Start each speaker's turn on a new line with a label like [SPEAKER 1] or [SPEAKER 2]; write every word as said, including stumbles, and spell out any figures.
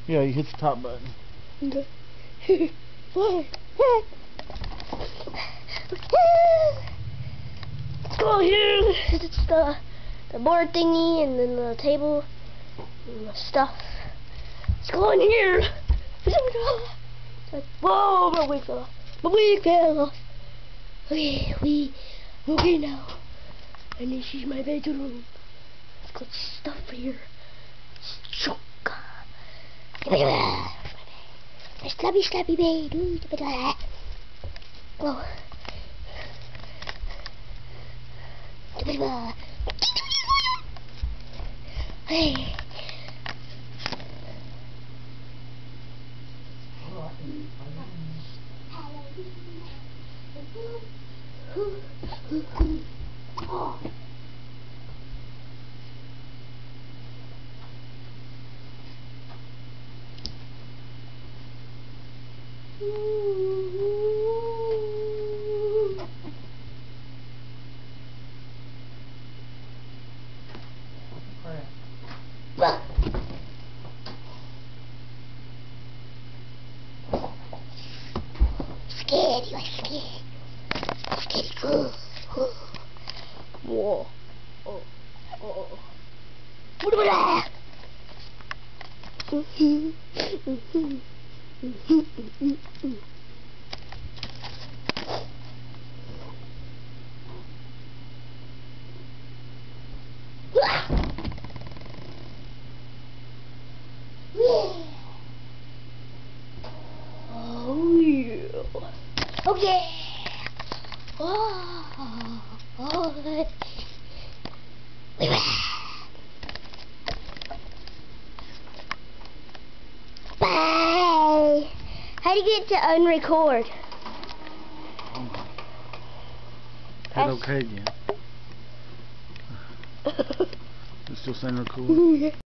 [SPEAKER 1] Yeah, you hit the top button.
[SPEAKER 2] Go here. It's the the board thingy and then the table and the stuff. Let's go in here. Whoa, my wig fell off. My wig fell off. Okay, we okay now. And this is my bedroom. It's got stuff here. My slappy slappy bed. Oh. Hey. Oh. Well. Scared, you are scared. Scared, good. Whoa. Oh. Oh. What about that? Mm-hmm. Mm-hmm. Mm-hmm. Mm-hmm. Oh yeah. Okay. Oh. Oh. Bye. How do you get to unrecord?
[SPEAKER 1] Hit okay again. It's still saying record.